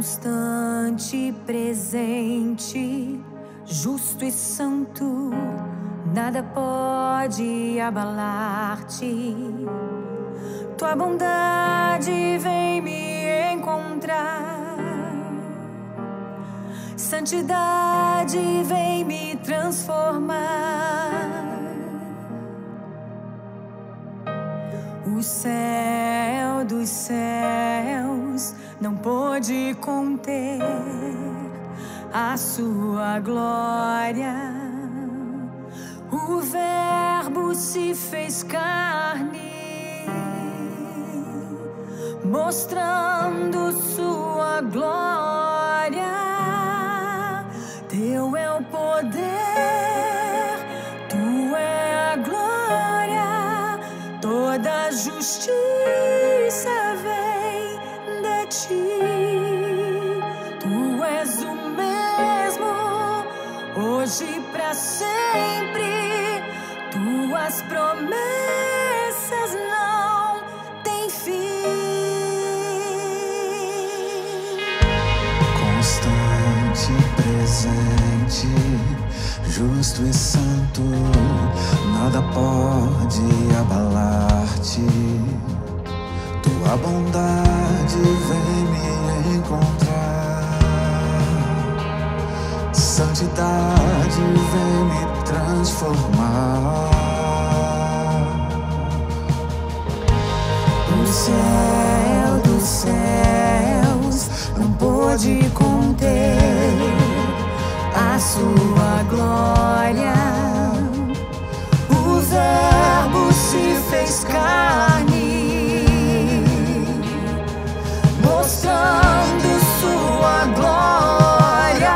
constante, presente, justo e santo, nada pode abalar-te. Tua bondade vem me encontrar, santidade vem me transformar. O céu dos céus não pôde conter a sua glória. O Verbo se fez carne, mostrando sua glória. Teu é o poder, tu é a glória, toda justiça vem de ti. Tu és o mesmo, hoje e pra sempre. Tuas promessas não têm fim. Constante, presente, justo e santo, nada pode abalar-te. Tua bondade vem me encontrar, santidade vem me transformar. O céu dos céus não pôde conter a sua glória. O Verbo se fez carne, mostrando sua glória.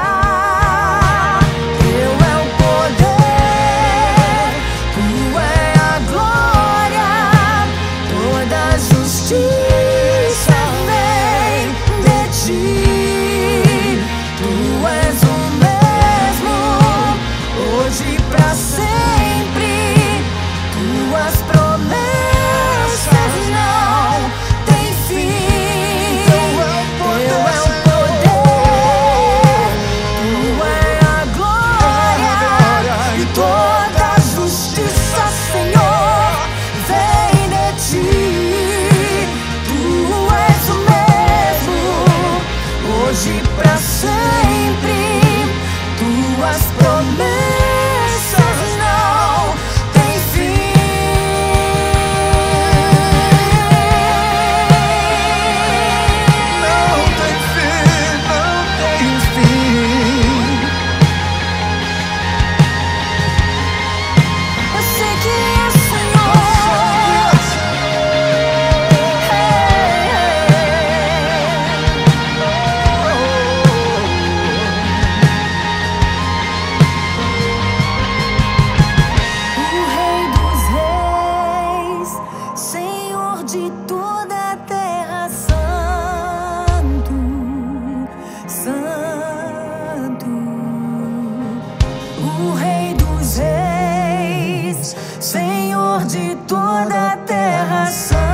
Teu é o poder, tu é a glória, toda justiça vem de ti. Tu és o mesmo, hoje e pra sempre. Tuas promessas não têm fim. Teu é o poder, tu é a glória, e toda justiça, Senhor, vem de ti. Tu és o mesmo, hoje e pra sempre. Tuas promessas não têm fim. Não tem fim, não tem fim. Eu sei que é Senhor. O Rei dos Reis, Senhor de toda a terra, Santo, Santo. O Rei dos Reis, Senhor de toda a terra, Santo.